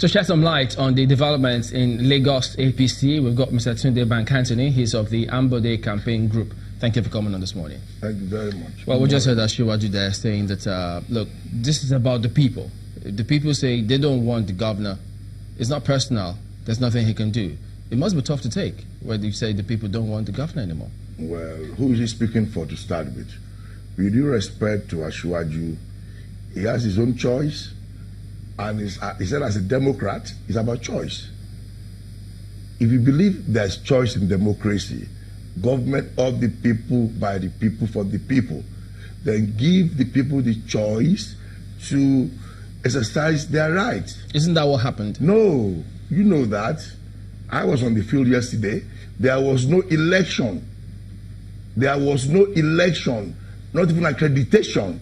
To shed some light on the developments in Lagos APC, we've got Mr. Tunde Bankantoni. He's of the Ambode Campaign Group. Thank you for coming on this morning. Thank you very much. Well, we just heard Asiwaju there saying that, look, this is about the people. The people say they don't want the governor. It's not personal. There's nothing he can do. It must be tough to take when you say the people don't want the governor anymore. Well, who is he speaking for to start with? With due respect to Asiwaju, he has his own choice, and he said as a Democrat, it's about choice. If you believe there's choice in democracy, government of the people, by the people, for the people, then give the people the choice to exercise their rights. Isn't that what happened? No, you know that. I was on the field yesterday. There was no election. There was no election, not even accreditation.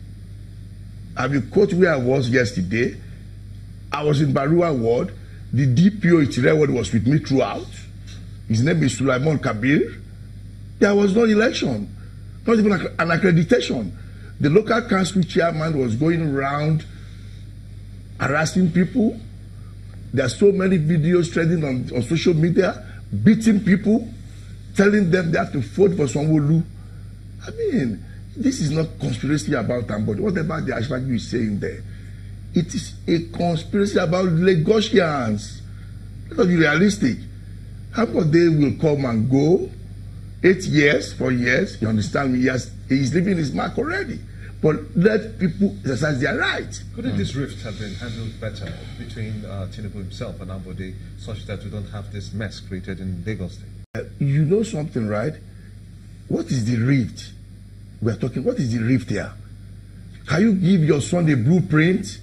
I will quote where I was yesterday. I was in Barua Ward. The DPO Itire Ward was with me throughout. His name is Sulaiman Kabir. There was no election, not even an accreditation. The local council chairman was going around harassing people. There are so many videos trending on social media, beating people, telling them they have to vote for Sanwo-Olu. I mean, this is not conspiracy about Ambode. Whatever the Asiwaju is saying there, it is a conspiracy about Lagosians. Let us be realistic. Ambode will come and go. 8 years, 4 years, you understand me? He's leaving his mark already. But let people exercise their rights. Couldn't this rift have been handled better between Tinubu himself and Ambode, such that we don't have this mess created in Lagos State? You know something, right? What is the rift? We are talking, what is the rift here? Can you give your son a blueprint?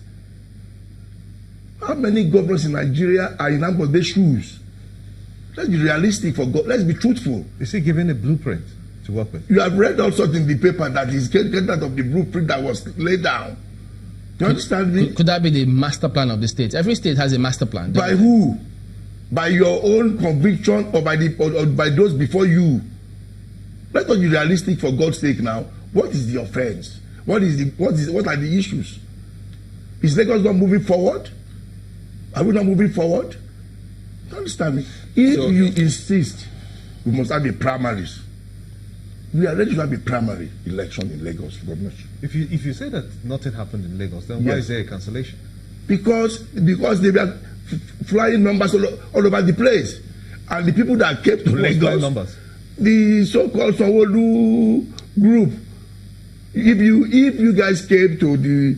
How many governors in Nigeria are in Ambode's shoes? Let's be realistic for God. Let's be truthful. Is he given a blueprint to work with? You have read also in the paper that he's getting out of the blueprint that was laid down. Do you understand me? Could that be the master plan of the state? Every state has a master plan. By who? By your own conviction or by those before you? Let us be realistic for God's sake now. What is the offense? What are the issues? Is Lagos not moving forward? Are we not moving forward? Do you understand me? If you insist, we must have a primaries. We are ready to have a primary election in Lagos governorship. If you say that nothing happened in Lagos, then why is there a cancellation? Because they were flying numbers all over the place, and the people that came to Lagos, the so-called Sanwo-Olu group. If you guys came to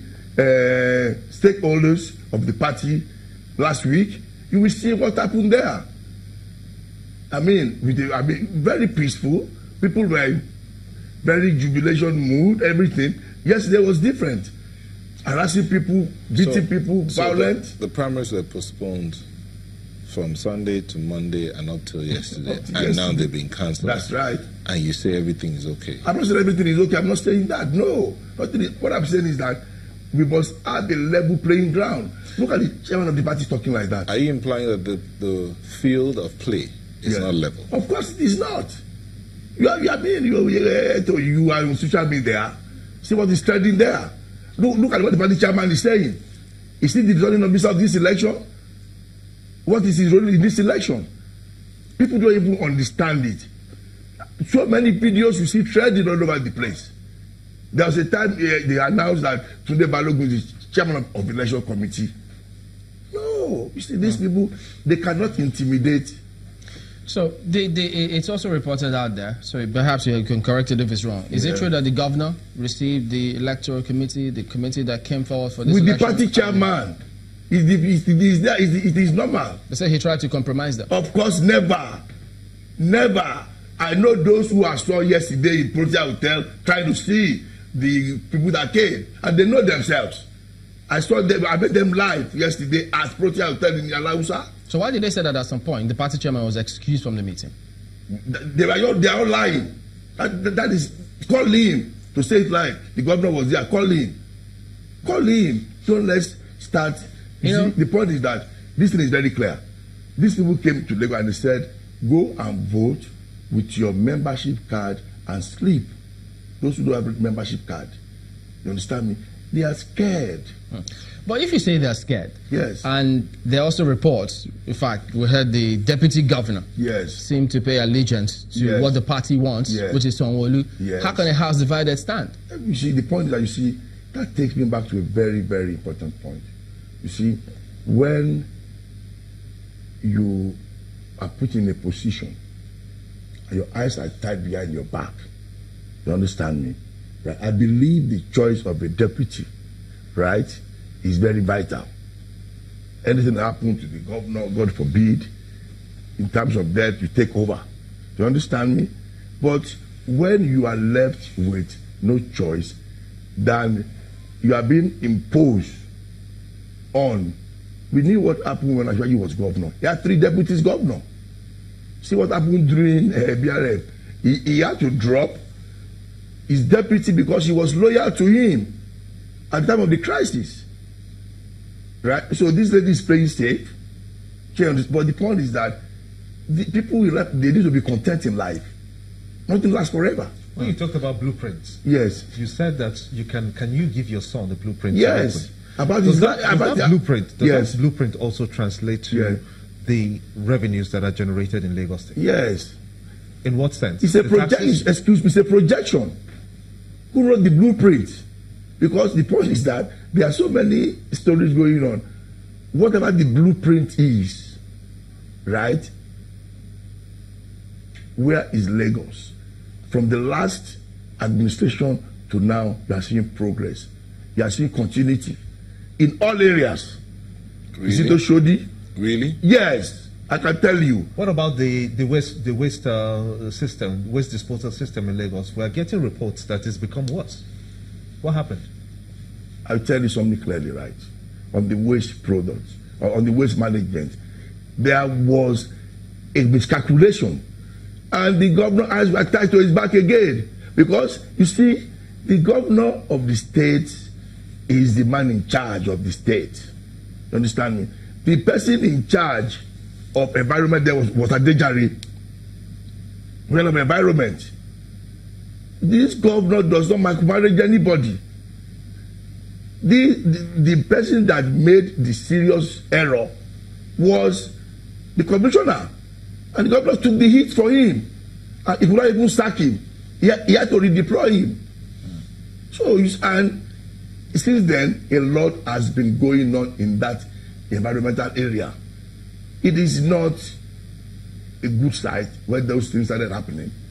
the stakeholders of the party last week, you will see what happened there. I mean, very peaceful. People were in very jubilation mood, everything. Yesterday was different. Harassing people, beating people, violent. The primaries were postponed from Sunday to Monday and up till yesterday. And now they've been cancelled. That's right. And you say everything is okay. I'm not saying everything is okay. I'm not saying that. No. What I'm saying is that we must have a level playing ground. Look at the chairman of the party talking like that. Are you implying that the field of play is not level? Of course it is not. You are on social media. See what is trending there. Look at what the party chairman is saying. Is he the returning officer of this election? What is his role in this election? People don't even understand it. So many videos you see trending all over the place. There was a time they announced that Tunde Balogun is chairman of the election committee. No, you see, these people, they cannot intimidate. So it's also reported out there, so perhaps you can correct it if it's wrong. Is it true that the governor received the electoral committee, the committee that came forward for this election? With the party chairman. It is normal. They say he tried to compromise them. Of course, never. Never. I know those who I saw yesterday in Protea Hotel trying to see the people that came, and they know themselves. I saw them, I met them live yesterday at Protea Hotel in Alausa. So why did they say that at some point the party chairman was excused from the meeting? They are all lying. That is, call him to say it live. The governor was there. Call him. Call him. Don't let's start. You see, the point is that this thing is very clear. These people came to Lagos and they said, go and vote with your membership card and sleep. Those who don't have a membership card. You understand me? They are scared. But if you say they're scared, Yes. and there are also reports, in fact, we heard the deputy governor Yes. seem to pay allegiance to Yes. what the party wants, Yes. which is Sanwo-Olu. Yes. How can a house divided stand? You see, the point is that, you see, that takes me back to a very, very important point. You see, when you are put in a position and your eyes are tied behind your back, you understand me? Right? I believe the choice of a deputy, right, is very vital. Anything that happens to the governor, God forbid, in terms of death, you take over. Do you understand me? But when you are left with no choice, then you are being imposed on. We knew what happened when Ashwaji was governor. He had 3 deputies governor. See what happened during BRF. He had to drop his deputy because he was loyal to him at the time of the crisis. Right? So this lady is playing safe. But the point is that the people they need to be content in life. Nothing lasts forever. When you talked about blueprints, Yes. you said that you can you give your son the blueprint? Yes. About Does his that blueprint? Does Yes. that blueprint also translate to Yes. the revenues that are generated in Lagos State? Yes. In what sense? It's a The projection. taxes? Excuse me. It's a projection. Who wrote the blueprint? Because the point is that there are so many stories going on. Whatever the blueprint is, right? Where is Lagos? From the last administration to now, you are seeing progress. You are seeing continuity in all areas. Is it Really? Oshodi? Really? Yes, I can tell you. What about the waste system, waste disposal system in Lagos? We are getting reports that it's become worse. What happened? I'll tell you something clearly, right? On the waste products, or on the waste management, there was a miscalculation. And the governor has tied to his back again. Because, you see, the governor of the state is the man in charge of the state. You understand me? The person in charge of environment there was Adejare. Well, of environment. This governor does not micromanage anybody. The person that made the serious error was the commissioner, and the governor took the hit for him, and he could not even sack him. He had to redeploy him. So, and since then, a lot has been going on in that environmental area. It is not a good sight when those things started happening.